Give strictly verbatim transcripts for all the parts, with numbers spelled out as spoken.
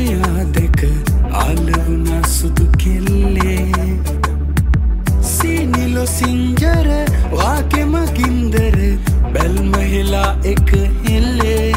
Sophia දෙක ආලවුණා සුදු කෙල්ලේ සීනිලෝ සිංජර වාකෙම ගින්දර බැල්ම හෙලා එක හෙල්ලේ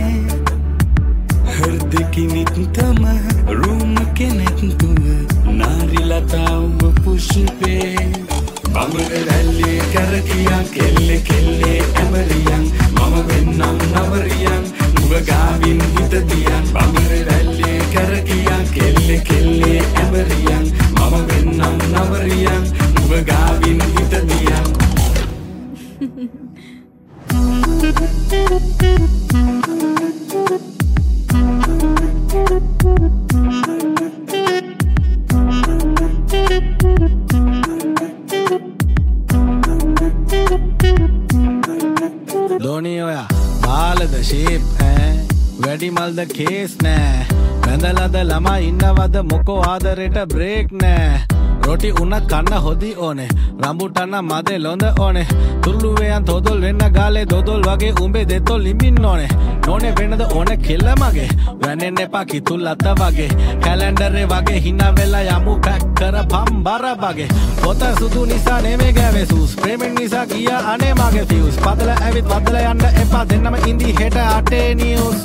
හෘදකිනිත් තම රූම කෙනෙත් තුව නාරිලතාව පුෂ්පේ බඹර රැල්ලේ කරකියන් කෙල්ලෙ කෙල්ලේ ඇමරියන් මම වෙන්නම් නවරියන් නුඹ ගාවින් හිත තියන් බඹර රැල්ලේ කරකියන් කෙල්ලෙ කෙල්ලේ ඇමරියන් මම වෙන්නම් නවරියන් නුඹ ගාවින් හිත තියන් Dhoni oya baalada shape hai wedi malda case ne වැඳලද ළමා ඉන්නවද මොකෝ ආදරෙට බ්‍රේක් නෑ රොටි උන කන්න හොදි ඕනේ රම්බුටන්න මදේ ලොඳ ඕනේ තුරුළුවයන් තොදොල් වෙන්න ගාලේ දොදොල් වගේ උඹේ දෙතොල් ලිඹින්න ඕනේ නෝනේ වෙනද ඕනේ කෙල්ල මගේ වැනෙන්න එපා කිතුල් අත වගේ කැලෙන්ඩරේ වගේ හිනා වෙලා යමු පැක් කර පම්බර වගේ පොත සුදු නිසා නෙමෙයි ගෑවේ සූස් ප්‍රේමෙන් නිසා ගියා අනේ මගේ ෆියුස් පදල ඇවිත් වදල යන්න එපා දෙන්නම ඉඳි හෙට අටේ නියුස්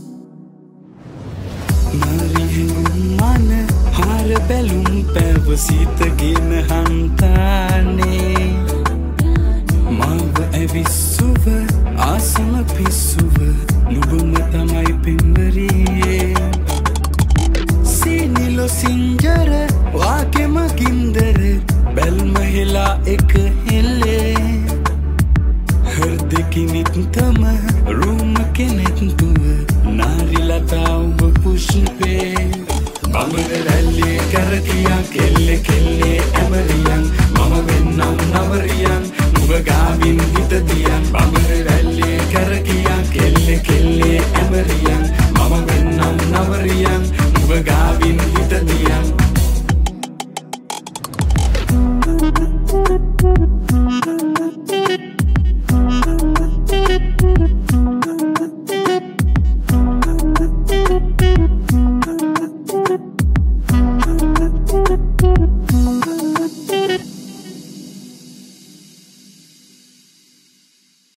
මන හාර බැලුම් පැවසීතගෙන හන්තානේ මාව ඇවිස්සුව ආසම පිස්සුව නුබම තමයි පෙන්වරියේ සීනිලෝ සිංජර වාකෙම ගින්දර බැල්ම හෙලා එක හෙල්ලේ හෘදකිනිත් තම රූම කෙනෙත් තුව නාරිලතාව පුෂ්පේ බඹර රැල්ලේ කරකියන් කෙල්ලෙ කෙල්ලේ